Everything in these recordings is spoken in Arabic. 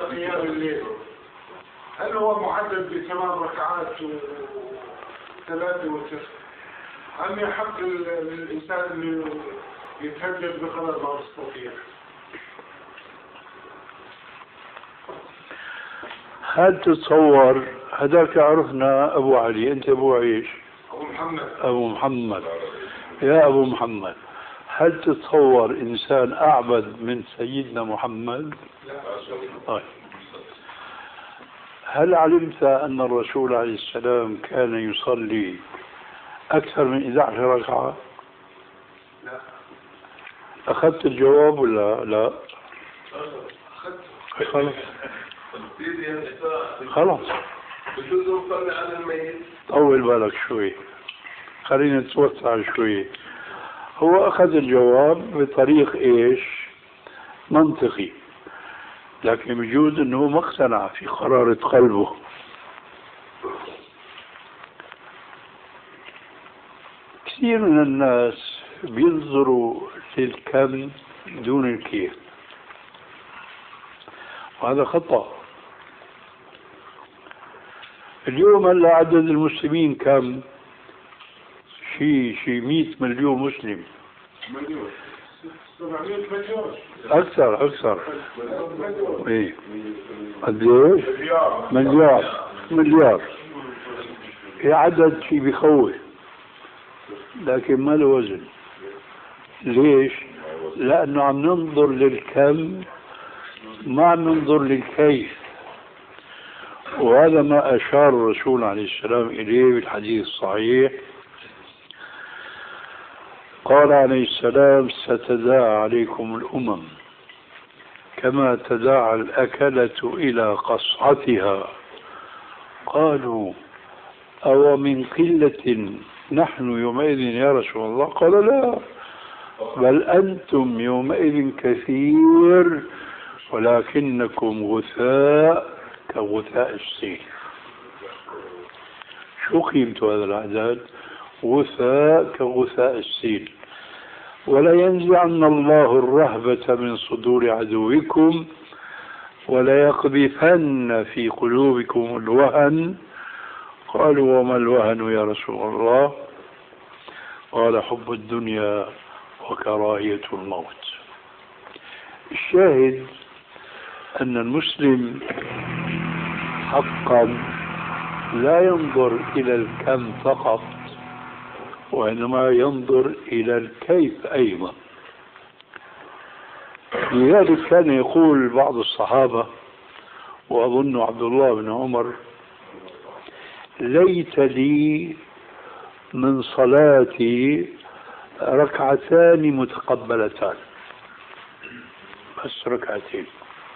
قيام الليل هل هو محدد ب8 ركعات و3 و9 أم يحق للإنسان أن يتهجد بقدر ما يستطيع؟ هل تتصور هذاك عرفنا أبو علي، أنت أبو عيش؟ أبو محمد. يا أبو محمد، هل تتصور إنسان أعبد من سيدنا محمد؟ لا. طيب، هل علمت أن الرسول عليه السلام كان يصلي أكثر من 11 ركعة؟ لا. أخذت الجواب ولا لا؟ أخذت. خلاص بجوز نصلي على الميت. طول بالك شوي، خلينا نتوسع شوي. هو أخذ الجواب بطريق إيش؟ منطقي، لكن بجوز أنه ما اقتنع في قرارة قلبه. كثير من الناس بينظروا للكم دون الكيف، وهذا خطأ. اليوم هلا عدد المسلمين كم؟ شي 100 مليون مسلم. مليون 700 مليون. أكثر. إيه قديش؟ مليار. عدد شي بخوف، لكن ما له وزن. ليش؟ لأنه عم ننظر للكم ما عم ننظر للكيف، وهذا ما أشار الرسول عليه السلام إليه بالحديث الصحيح. قال عليه السلام: ستداعى عليكم الأمم كما تداعى الأكلة إلى قصعتها. قالوا: أو من قلة نحن يومئذ يا رسول الله؟ قال: لا، بل أنتم يومئذ كثير ولكنكم غثاء كغثاء السيل. شو قيمة هذا العدد؟ غثاء كغثاء السيل. ولا ينزعن الله الرهبة من صدور عدوكم ولا يقذفن في قلوبكم الوهن. قالوا: وما الوهن يا رسول الله؟ قال: حب الدنيا وكراهية الموت. الشاهد أن المسلم حقا لا ينظر إلى الكم فقط، وإنما ينظر إلى الكيف أيضا. لذلك كان يقول بعض الصحابة، وأظن عبد الله بن عمر: ليت لي من صلاتي ركعتان متقبلتان، بس ركعتين.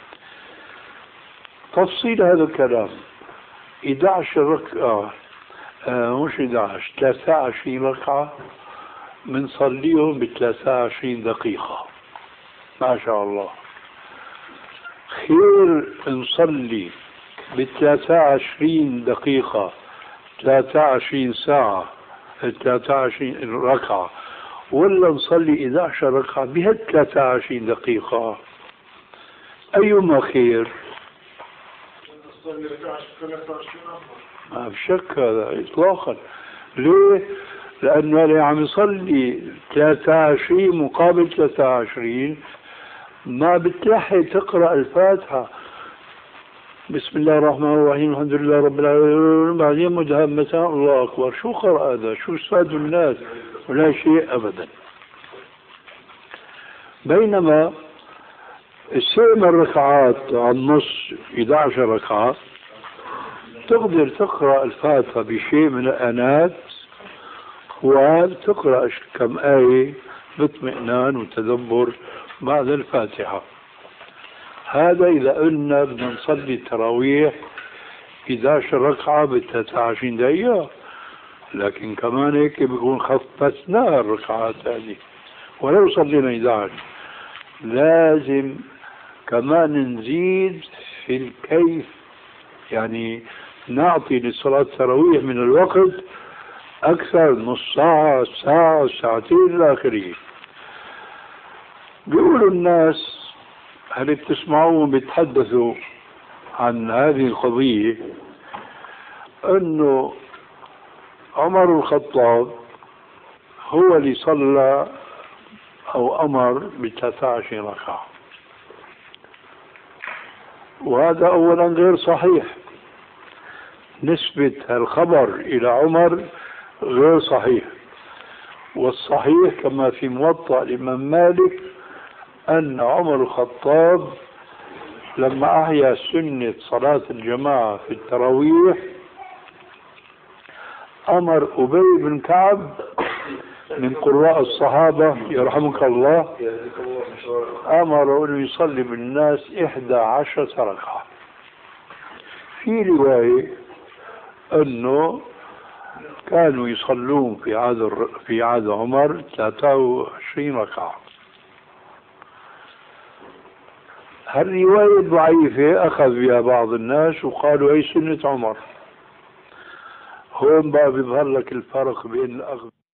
تفصيل هذا الكلام: 11 ركعة، مش 11، 23 ركعة بنصليهم ب23 دقيقة. ما شاء الله، خير نصلي ب23 دقيقة 23 ساعة 23 ركعة، ولا نصلي 11 ركعة بهال 23 دقيقة؟ أيما خير؟ ما بشك هذا إطلاقا. ليه؟ لأنه اللي عم يصلي 23 مقابل 23 ما بتلحق تقرأ الفاتحة بسم الله الرحمن الرحيم الحمد لله رب العالمين بعدين مدهمتان الله أكبر. شو قرأ هذا؟ شو استفادوا الناس؟ ولا شيء أبدا. بينما السبع ركعات على النص 11 ركعة تقدر تقرأ الفاتحة بشيء من الأنات وتقرأ كم آية باطمئنان وتدبر بعد الفاتحة. هذا إذا قلنا بدنا نصلي التراويح 11 ركعة ب23 دقيقة، لكن كمان هيك بيكون خففنا الركعات هذه ولو صلينا 11. لازم كمان نزيد في الكيف، يعني نعطي لصلاة التراويح من الوقت أكثر، نص ساعة، ساعة، ساعتين إلى آخره. بيقولوا الناس هل بتسمعوهم بيتحدثوا عن هذه القضية أنه عمر الخطاب هو اللي صلى أو أمر ب13 ركعة، وهذا أولا غير صحيح. نسبة الخبر إلى عمر غير صحيح، والصحيح كما في موطأ الإمام مالك أن عمر الخطاب لما أحيا سنة صلاة الجماعة في التراويح أمر أبي بن كعب من قراء الصحابة يرحمك الله، أمر أن يصلي بالناس 11 ركعة. في رواية أنه كانوا يصلون في عهد عمر 23 ركعة. هالرواية ضعيفة أخذ بها بعض الناس وقالوا هي سنة عمر. هون بقى بيظهر لك الفرق بين الأخذ